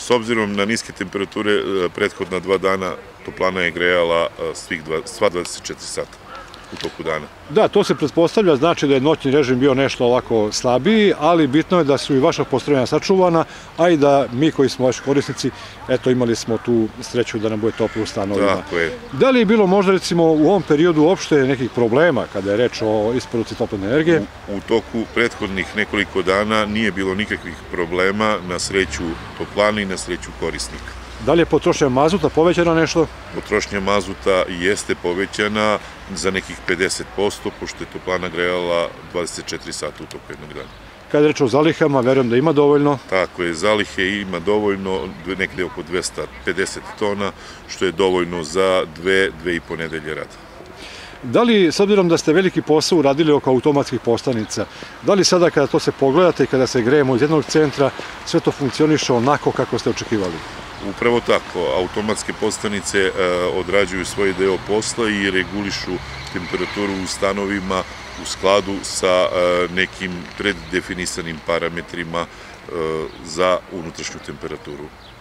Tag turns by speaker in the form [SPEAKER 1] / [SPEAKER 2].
[SPEAKER 1] S obzirom na niske temperature, prethodna 2 dana toplana je grejala sva 24 sata u toku dana.
[SPEAKER 2] Da, to se pretpostavlja, znači da je noćni režim bio nešto ovako slabiji, ali bitno je da su i vaša postrojenja sačuvana, a i da mi koji smo vaši korisnici, eto, imali smo tu sreću da nam bude toplo u stanovima.
[SPEAKER 1] Tako je.
[SPEAKER 2] Da li je bilo možda, recimo, u ovom periodu uopšte nekih problema kada je reč o isporuci toplotne energije?
[SPEAKER 1] U toku prethodnih nekoliko dana nije bilo nikakvih problema, na sreću toplane i na sreću korisnika.
[SPEAKER 2] Da li je potrošnja mazuta povećana nešto?
[SPEAKER 1] Potrošnja mazuta jeste povećana za nekih 50%, pošto je toplana grejala 24 sata u toku jednog dana.
[SPEAKER 2] Kada je reč o zalihama, verujem da ima dovoljno.
[SPEAKER 1] Tako je, zalihe ima dovoljno, negde oko 250 tona, što je dovoljno za 2,5 nedelje rada.
[SPEAKER 2] Da li, s obzirom da ste veliki posao uradili oko automatskih postanica, da li sada kada to se pogledate i kada se grejemo iz jednog centra, sve to funkcioniše onako kako ste očekivali?
[SPEAKER 1] Upravo tako, automatske postanice odrađuju svoj deo posla i regulišu temperaturu u stanovima u skladu sa nekim preddefinisanim parametrima za unutrašnju temperaturu.